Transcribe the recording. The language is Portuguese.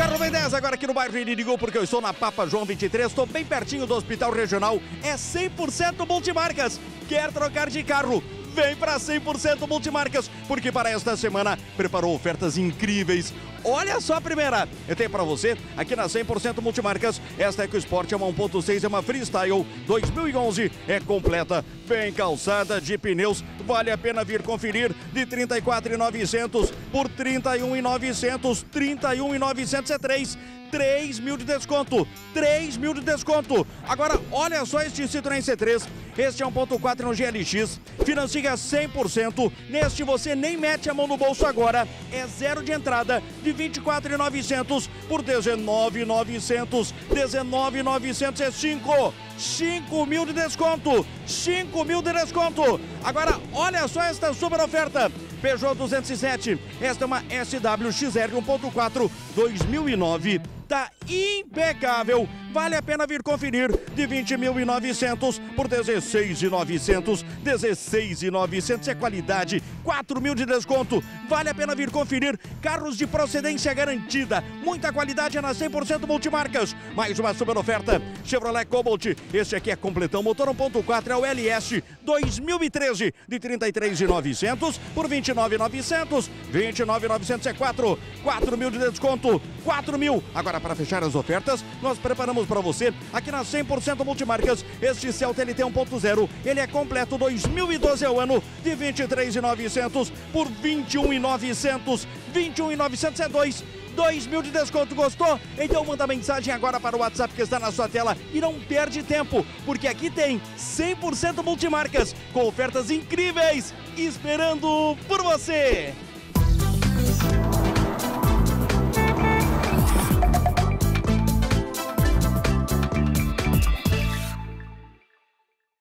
Carro V10 agora aqui no bairro Iridigol, porque eu estou na Papa João 23, estou bem pertinho do Hospital Regional, é 100% multimarcas. Quer trocar de carro? Vem para 100% multimarcas, porque para esta semana preparou ofertas incríveis. Olha só a primeira, eu tenho para você aqui na 100% multimarcas, esta EcoSport é uma 1.6, é uma Freestyle 2011, é completa, bem calçada de pneus, vale a pena vir conferir, de 34.900 por 31.900, 31.900 é 3 mil de desconto, 3 mil de desconto. Agora, olha só este Citroën C3, este é 1.4 no GLX, financia 100%, neste você nem mete a mão no bolso agora, é zero de entrada, de 24.900 por 19.900, 19.900 é 5 mil de desconto, 5 mil de desconto. Agora, olha só esta super oferta, Peugeot 207, esta é uma SWXR 1.4 2009, tá impecável, vale a pena vir conferir, de 20.900 por 16.900, 16.900 é qualidade, 4 mil de desconto, vale a pena vir conferir, carros de procedência garantida, muita qualidade é na 100% multimarcas. Mais uma super oferta, Chevrolet Cobalt, este aqui é completão, motor 1.4 é o LS 2013, de 33.900 por 29.900, 29.900 é 4 mil de desconto, 4 mil. Agora, para fechar as ofertas, nós preparamos para você, aqui na 100% multimarcas, este Celta LT 1.0, ele é completo, 2012 é o ano, de 23.900 por 21.900, 21.900 é 2 mil de desconto, gostou? Então manda mensagem agora para o WhatsApp que está na sua tela e não perde tempo, porque aqui tem 100% multimarcas, com ofertas incríveis, esperando por você!